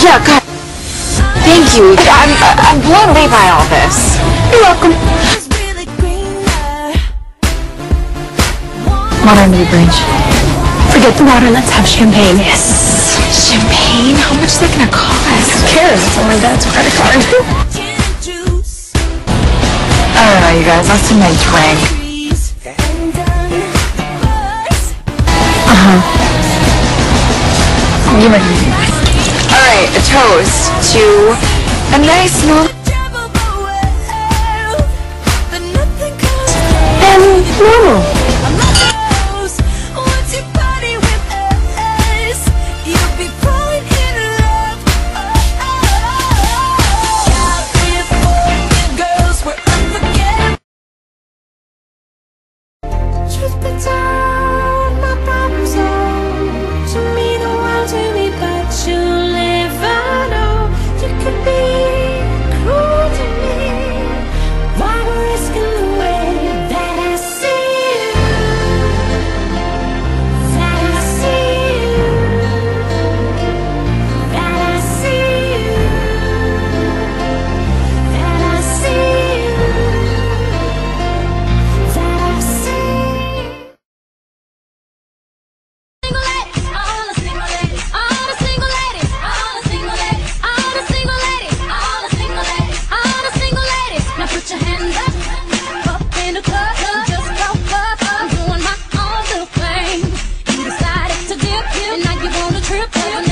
Yeah, God. Thank you. I'm blown away by all this. You're welcome. Water under the bridge. Forget the water, let's have champagne. Yes. Champagne? How much is that gonna cost? Who cares? It's only Dad's credit card. I don't know, you guys. That's too much drink. You ready? Alright, a toast to a nice normal and normal. Truth be told, my problems are to me the world to me, but you'll never know. You could be cruel to me, why we're risking the way that I see you, that I see you, that I see you, that I see you, that I see you. Put your hands up in the club, just woke up, I'm doing my own little thing. You decided to dip, and now you want a trip.